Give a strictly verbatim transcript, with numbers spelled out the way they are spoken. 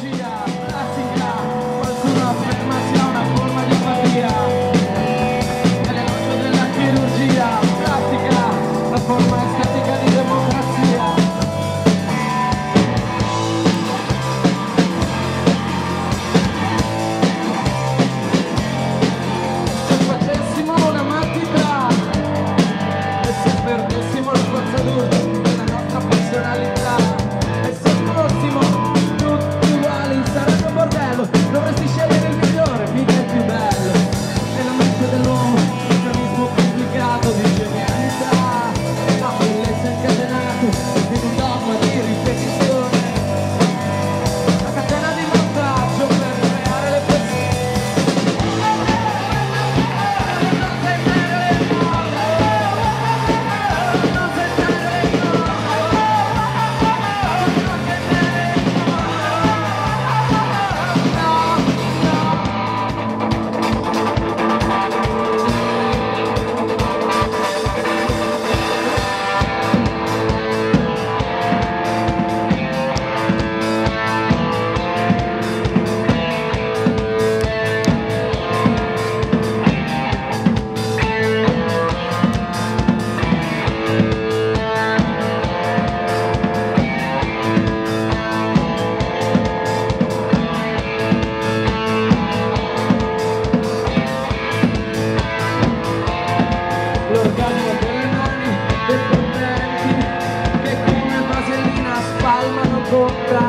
chirurgia plastica, qualcuno afferma sia una forma di empatia. È l'elogio della chirurgia plastica, la forma estetica di democrazia. Se facessimo una matita e se perdessimo la forza d'urto della nostra personalità, e se fossimo tutti uguali sarebbe un bordello. Dovresti scegliere il migliore, mica il più bello. E la mente dell'uomo, un meccanismo complicato di genialità, la bellezza incatenato in un dogma di ripetizione, la catena di montaggio per creare le persone. L'organico delle mani dei potenti che come vasellina spalmano contra